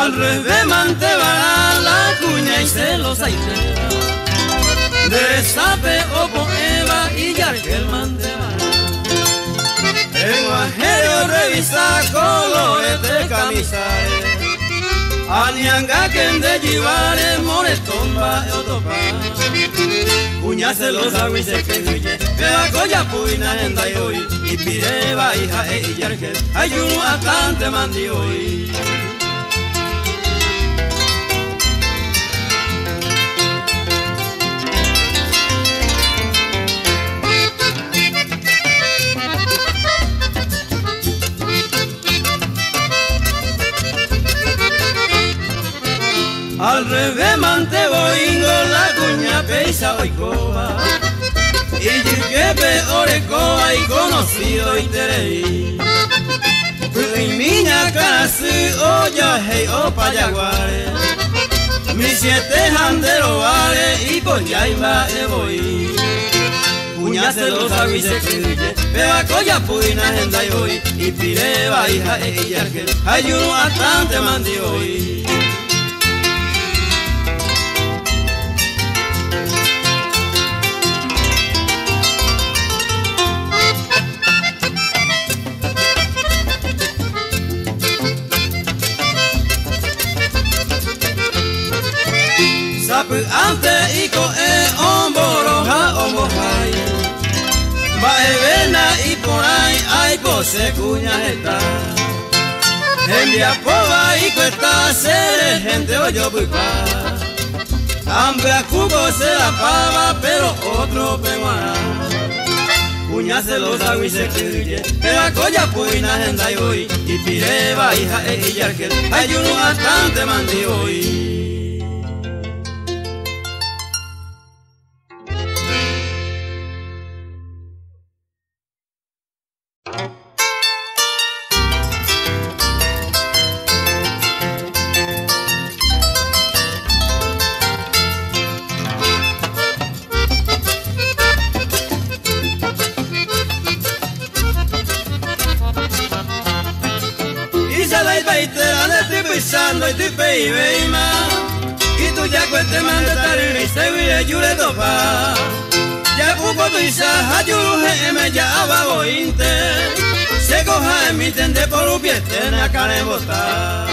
Al revés mantebará la cuña y se los aitera. De sape o poema y yarquel mantebará. En Guajerio revisa colores de camisales. Anianga que de llevare moretomba e otopa. Cuña se los aguise que huye. Vea coya puina en hoy. Y pireba hija e yarquel. Ayuno atante mandi hoy. Al revés manteboingo la cuña peisa oikoa. Y yirquepe orecoa y conocido y tereí. Y miña casi olla hey o payaguare. Mi siete jandero vale y por yaima e voy. Cuña se los aguise que huye. Vea coya puina en hoy. Y pireba hija e yarquel. Ayuno atante mandi hoy. Antes y coe omboroja omojay. Va evena y por ahí hay pose cuña está. Envia poba y cuesta ser gente oyo buipa. Hambre a cubo se la pava pero otro peguará. Cuña se los aguise que huye. Pero coya puina en hoy. Y pireba hija e yarquel. Ayuno bastante mandi hoy. Y tu pei veima y tu ya cueste manda tariri se vire yure topa ya puko tu isa hayuru me ya aba inte se coja en mi tende por upiete na cane bota.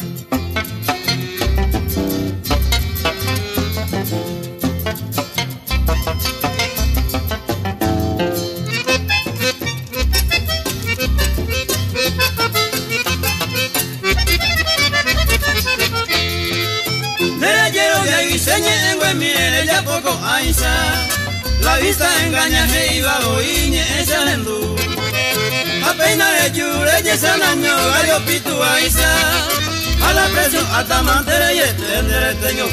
Mire ya poco aisa, la vista engaña e iba oiñe esa lendu. Apenas le jure y esa naño gallo pitu aisa, a la presión hasta mantener y extender el teño.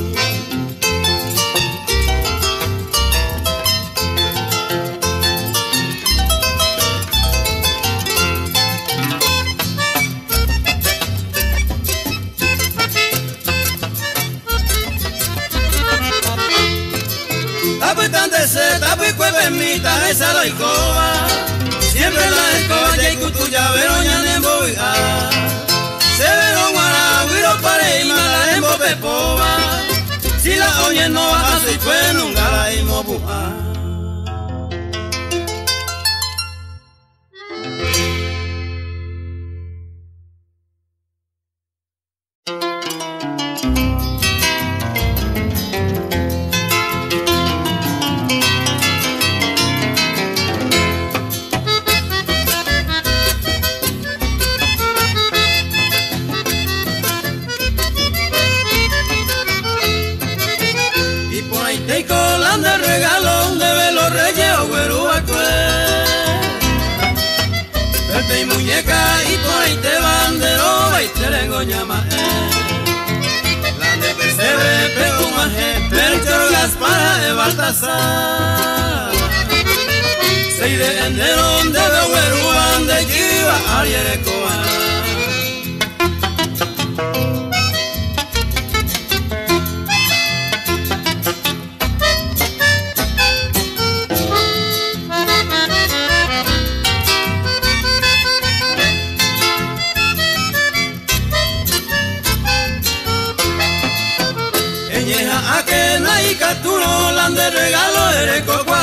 Tapi cueve mita esa la escoba. Siempre la escoba ya y cutuya veroña de emboiga. Se verón guara, huiro pare y mala en bopepoba. Si la oye no baja se fue nunca la imobuja. Sei de enero de Behueruán de Yiva Arierecoa. caturo lande regalo eres cocuá.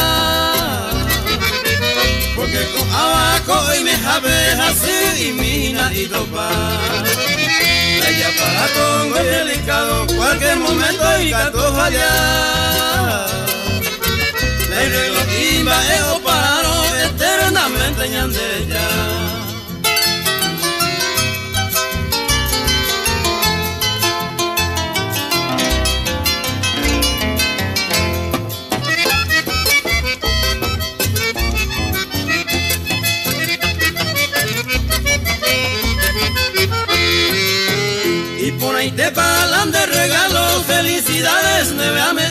Porque con abaco y me jabe así y mina y topa. Ella para con el delicado cualquier momento y cato fallar. Le reglo imba ego pararon eternamente ñandella. Y por ahí te palan de regalos, felicidades, neveame.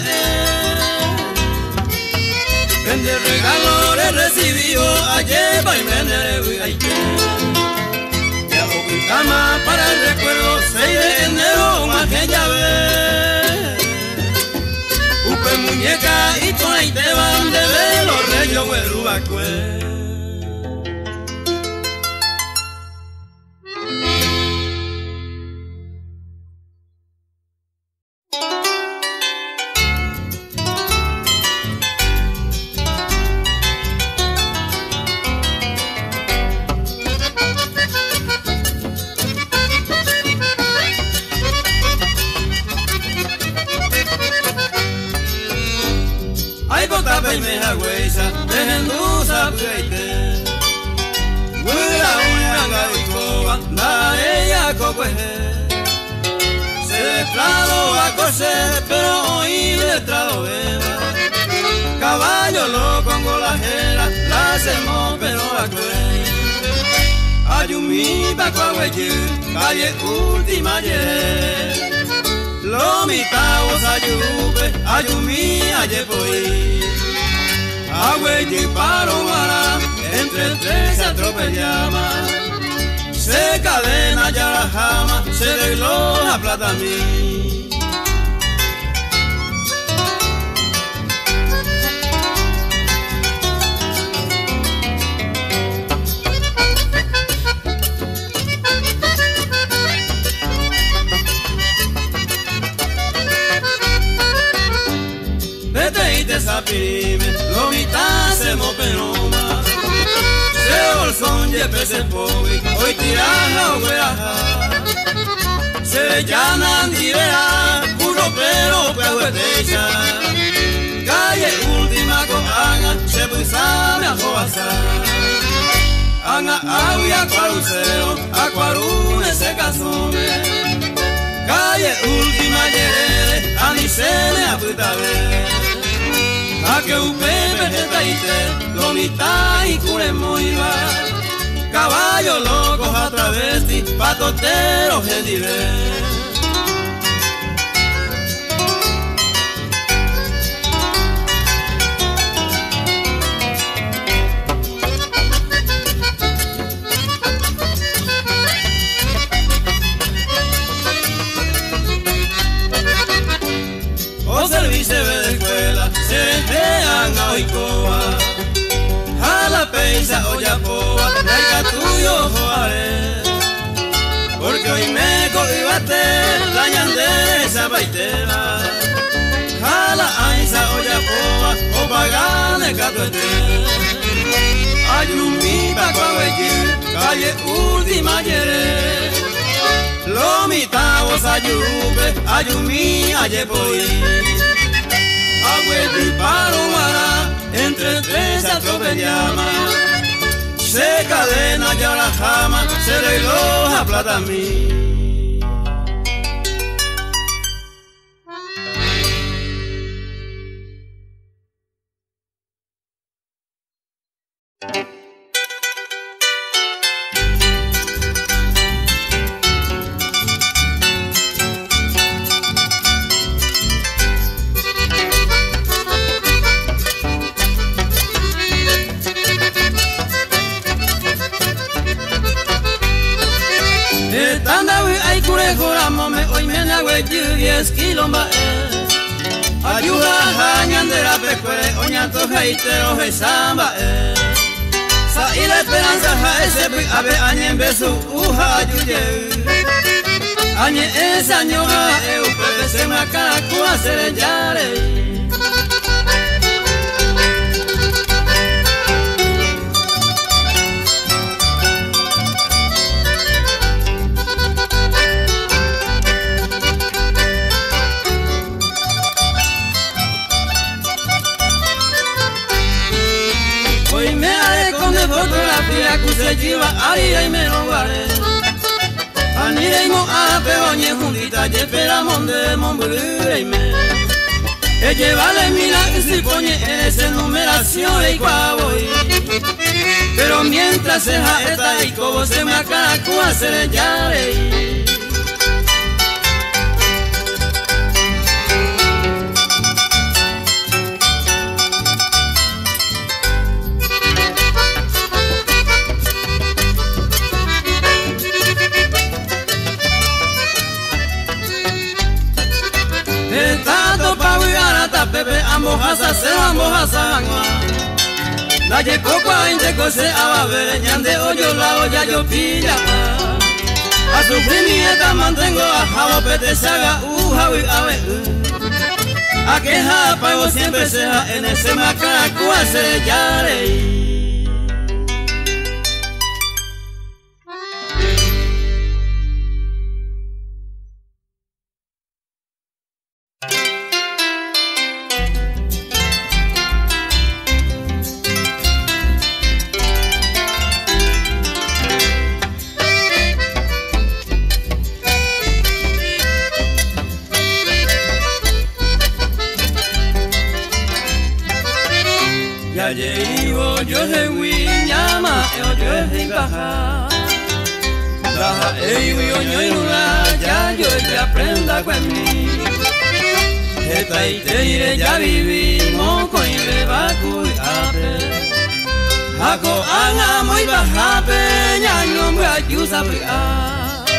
Vende regalo le recibió ayer y me nevé. Ya voy cama para el recuerdo, 6 de enero, aquella vez. Upe muñeca y por ahí te van de ver los reyes huerubacue. Y me jagüeza, dejendusa peite. Huila una gavicoba, da ella cocueje. Se destrado a coser, pero hoy destrado beba. Caballo loco con golajera, la hacemos pero a cuey. Ayumi pa cuahueyu, calle última ayer. Lo mitavos ayupe, ayumi ayepoí. Agüey paro mara, entre 3 se atropellaba. Se cadena ya la jama, se desloja plata a mí. Vete y te sapime, lo mitad se mopenoma. Se bolsón yepe se pobre, hoy tiraja o gueraja. Se llanan direa, puro pero pehuetecha. Calle última cojaga, se pusame a joasar. Anga agua cuarucero, acuarune se casome. Calle última yerere, anisene a putabe. A que un pepe de taite, lo mitad y cure muy va. Caballo loco a travesti, patotero que diré. O servicio de escuela, se emplean a Oicoa. A la peisa o yapoa, traiga tuyo joare. Porque hoy me coibate, la ñandesa baitera. A la aisa o yapoa, o pagane catuete. Ayumi pa cuahueyu, calle última yere. Lo mitavos ayupe, ayumi ayepoí. Agüey paro mara, entre 3 se atropellaba. Se cadena ya la jama, se le loja plata a mí. Hoy me nagüey 10 kilomba ayuda a ñandera pecuere oñato jaitero jaisamba sa y la esperanza jaese ave añen beso uja ayuye Añe esa ñoga, pepe se macacua serellare. Hoy me haré con de fotografía que se lleva aria y me lo guarde. Aniremo a pegoñe juntita y esperamos de monbure y me. Llevale mira que se pone esa numeración y cuavoy. Pero mientras se jaeta y como se me acaracua se le llare. Pepe ambojasa se ambojasa angua. Daye poco a inte cose a babere ñande oyo la olla yo pilla. A su primieta mantengo a jabo pete saga jawi ave. A que japa yo siempre sea en ese macacua se llare. Yo he wiñama, yo he baja. Baja yo ya yo ya aprenda con mí. Esta y te iré ya vivimos con iré bacu y ape. Ako anga muy baja peña no me ayuda a.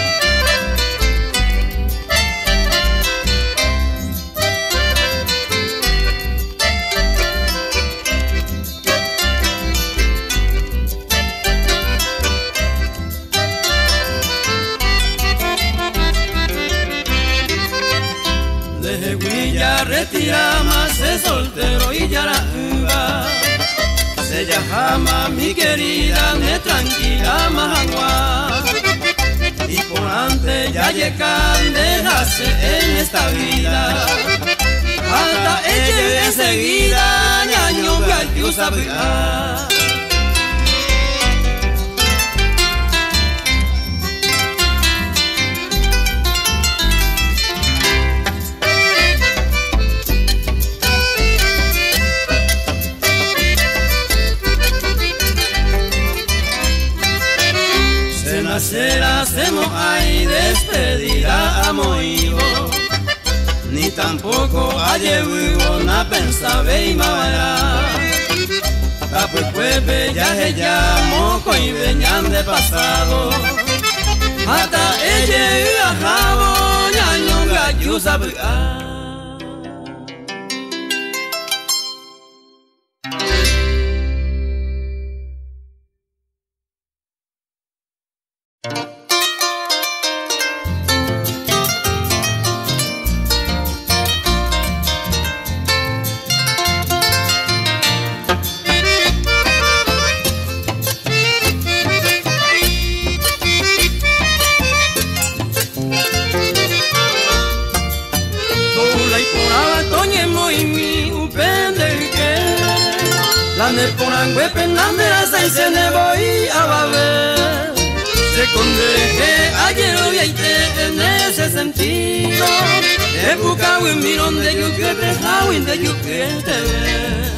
Retira más de soltero y ya la uva. Se llama mi querida, me tranquila majangua. Y por antes ya llegan, déjase en esta vida. Hasta ella enseguida, ñaño me ayuda a bailar. Será hacemos ahí despedida a moivo, ni tampoco ayer vivo na pensabe y mavara. Pues ya se llamó y venían de pasado, hasta ella y a jabo ñaño gallusa brigar. Se ne voy a baber, se condeje ayer hoy en ese sentido. He buscado en mi donde yo quiero dejar en de yo quiero te ver.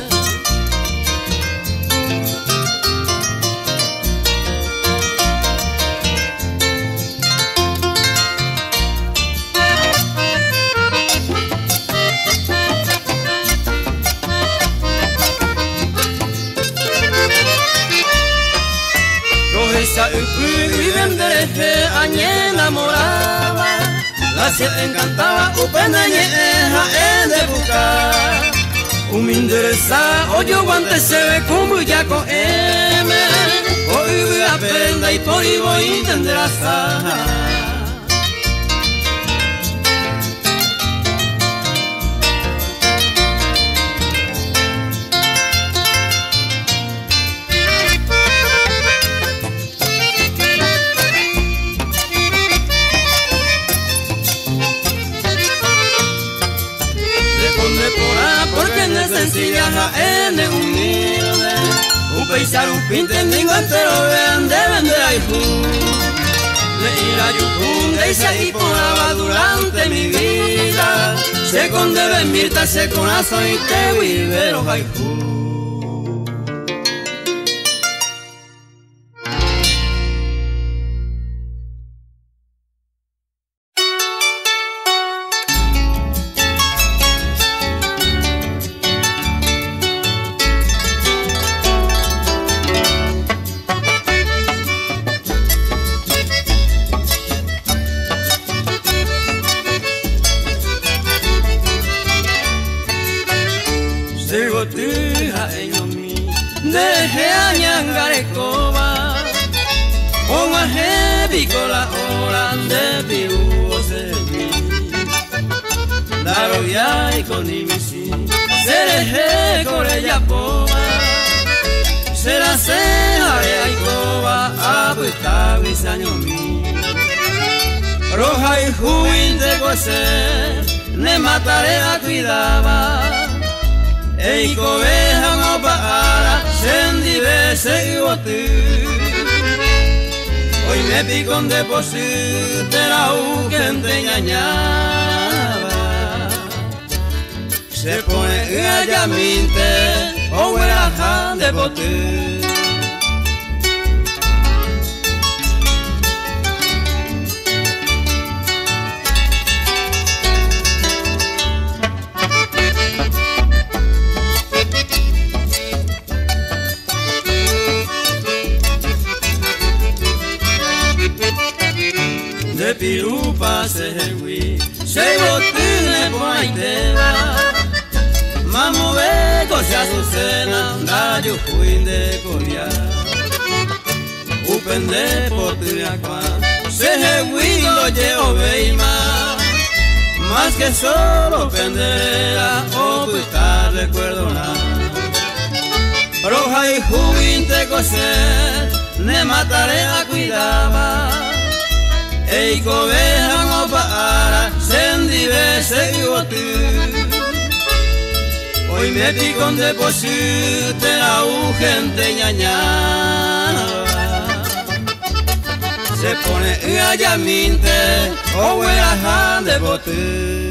Y vendereje añe enamoraba, la se encantaba upeneñeja en de buscar. Un me interesa, oye guante se ve como ya con M. Hoy voy a aprender y por ahí voy a entender a viaja en humilde, un paisano, un pinte, ningo entero vende aijú. Le irá yucunde y se hiponaba durante mi vida, se con debe mirta, se con aceite, vivero aijú. Deje a ñangarecoba, o a la hora de piruo se vi. Daro ya y con imisi, se deje con ella poba, se la ceja y coba, apuesta guisaño mi. Roja y juin de coser, ne mataré a cuidaba. Ei cobeja no para, sendi bese y botu. Hoy me picón de posite la gente ñañaba. Se pone a llaminte o huelaja de botu. De pirupa se hui, se botine por ahí te va. Mamo beco se azucena, da yo fui de coria. Upende por tiriacua, se hui lo llevo veima. Más que solo penderera, o puta recuerdo nada. Roja y juin te coser, ne mataré a cuidaba. Ei cobeja no para, sendi bese y botu. Hoy me picón de posite la gente ñañana. Se pone a llaminte o huelaja de botu.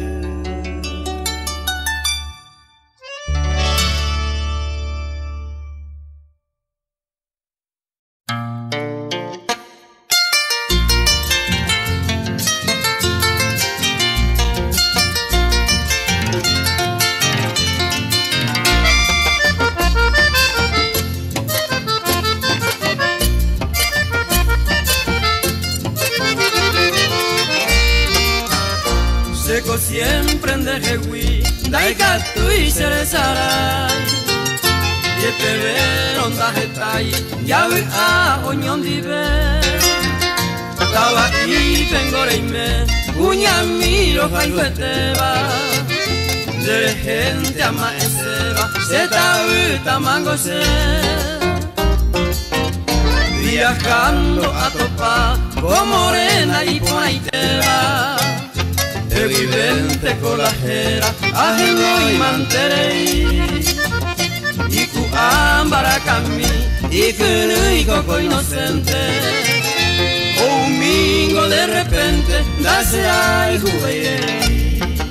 Seco siempre en dejehui, dai catu y se resarai. Y el peverón da jetai, ya voy a oñón dive. Taba y tengo reime, uña miro jaihueteba. De gente ama eseba, se tabuta mango se. Viajando a topa, con morena y por ahí te va. Evidente colajera, ajeno y manterei. Y cuambara cami, y que y coco inocente. O un mingo de repente, dase ay juguei.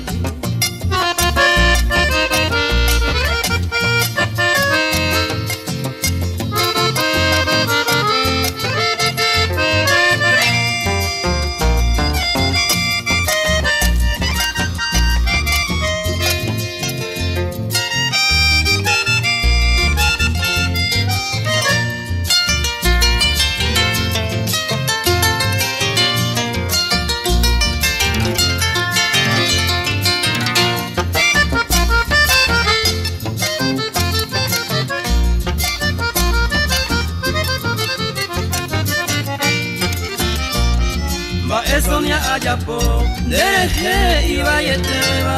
Sonia ayapo, dereje y vayeteba.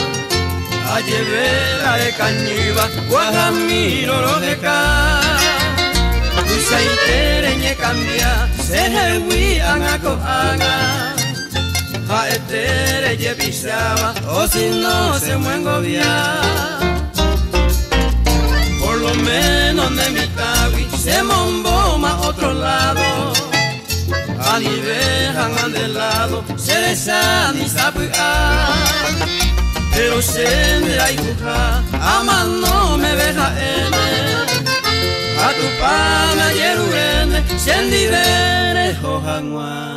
Ayevera de cañiba, guajamiro lo de ca. Usa itere ñe cambia, se hewi anako anga. Ja etere ye pisaba, o si no se muengo via. lo menos de mi cagui se momboma a otro lado. Anivejan de lado, se desani sapuá. Pero se me da ikuja, ama no me deja a tu pana yerurene, se libere hojanua.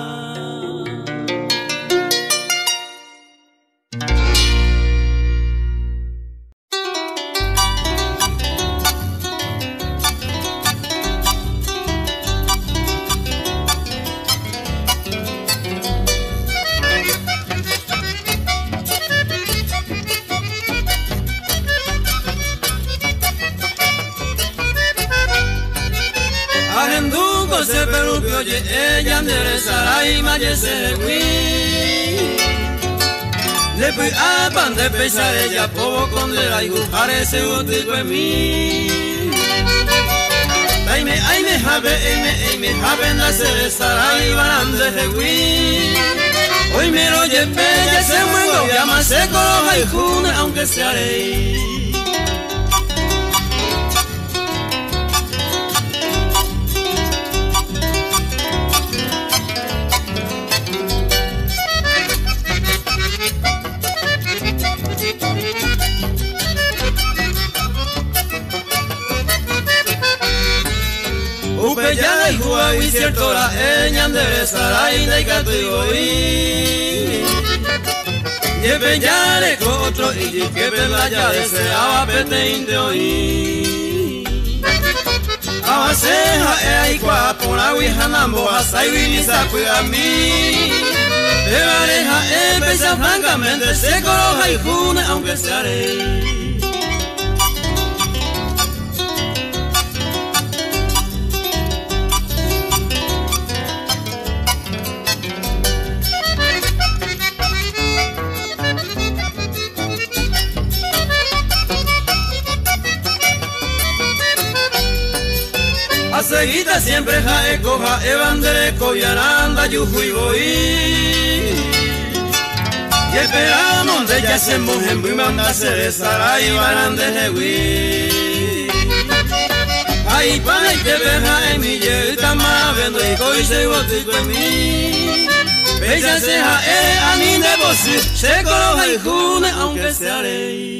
Se perupio oye ella enderezará y mayese hui. Después apan de pesar ella povo con de la iguare se utico en mí. Aime habe nacer estará y barande de hui. Hoy me lo lleve ya se muevo llama se coloja y june aunque se haré. Upeyana y Huawei cierto la eña enderezará y de categoría. Lleve ya le otro y que la ya deseaba pete inte hoy. Abaseja e ikwa pona wihanambo hasai winisa cuida mí. De pareja empieza francamente se coloja y june aunque se haré. Seguida siempre jae coja evandere coyananda yuhui voy. Y esperamos de ya se mojen muy manda se desará y barande jehui. Ay pana y te veja en mi yeta más vendo y coi se botico en mí. Bella se jae a mí de bosi se coloja y june aunque se haré.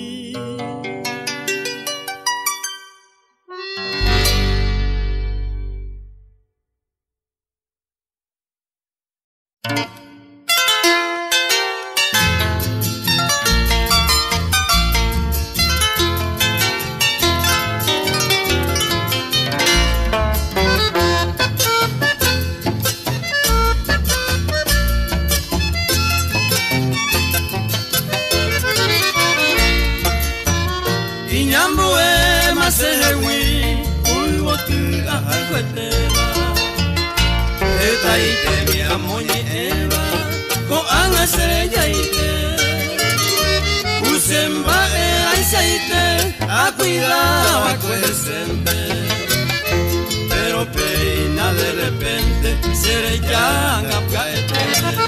Pero peina de repente seré ya caete.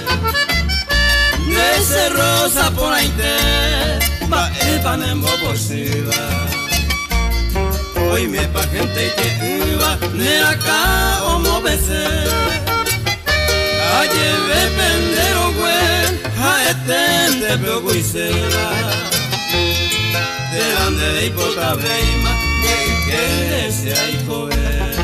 Nese rosa por ahí te va el panembo por ciba. Hoy me pa gente que iba ne acá o movese. Aye ve pendero güey a etende pero guisera. Delante de hipota veima que se hay coger.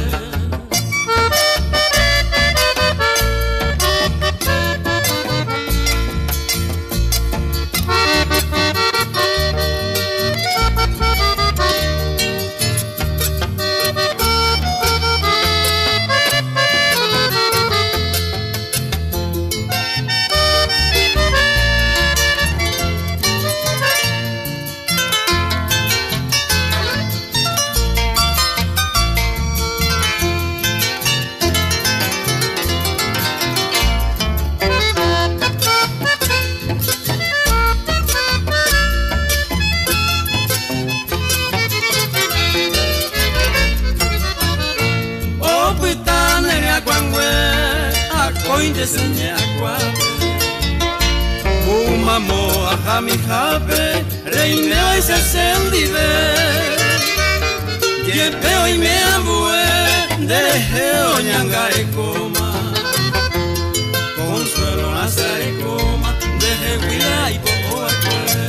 Mamo a mi jape, reine y se sendive. Yepeo y me ambue, derejeo ñanga y coma. Consuelo nace y coma, deje huida y poco acue.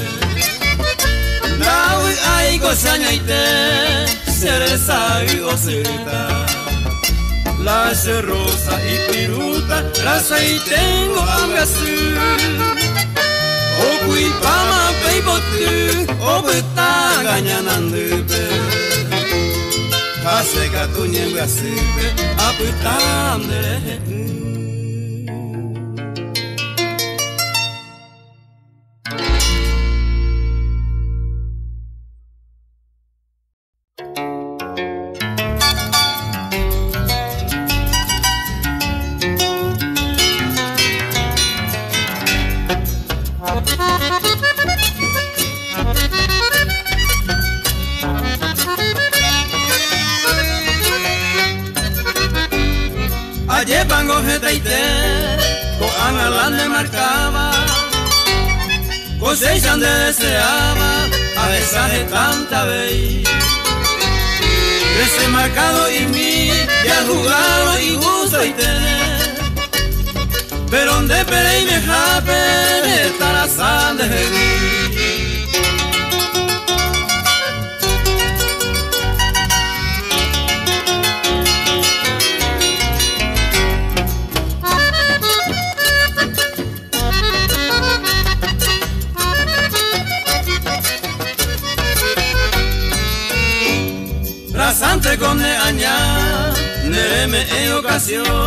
Naui ay gozaña y te, cereza y ocerita. La rosa y piruta, raza y tengo hambre azul. O kui pama peibotu, o beta gañanandupe. Hace gatuñe gasipe, aputamdere. Ayer pango jetaite, ko analande marcaba, cosechan de deseaba, a esa de tanta vez. Ese marcado y mí, ya jugado y gusto y tener. Pero donde pere y me jape, estar a san de Rasante con ne aña, nereme en ocasión.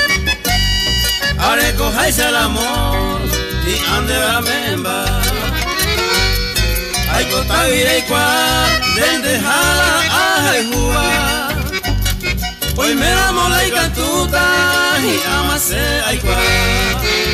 Ahora cojáis el amor y ande la memba. Hay cota vira y cual, desde jala a jugar. Hoy me la mola y cantuta y amase ay cual.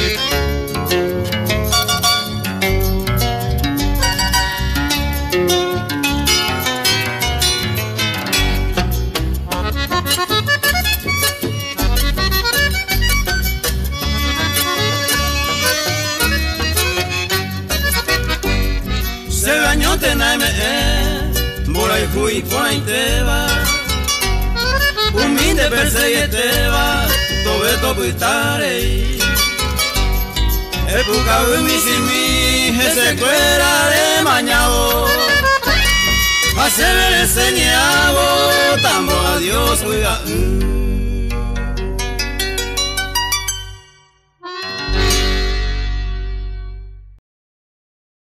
Tenaime bola y fui con y te va humilde perseguir te va tobe topitare el pucao y mi simi ese cuera de mañao hace ver enseñado tambo a Dios oiga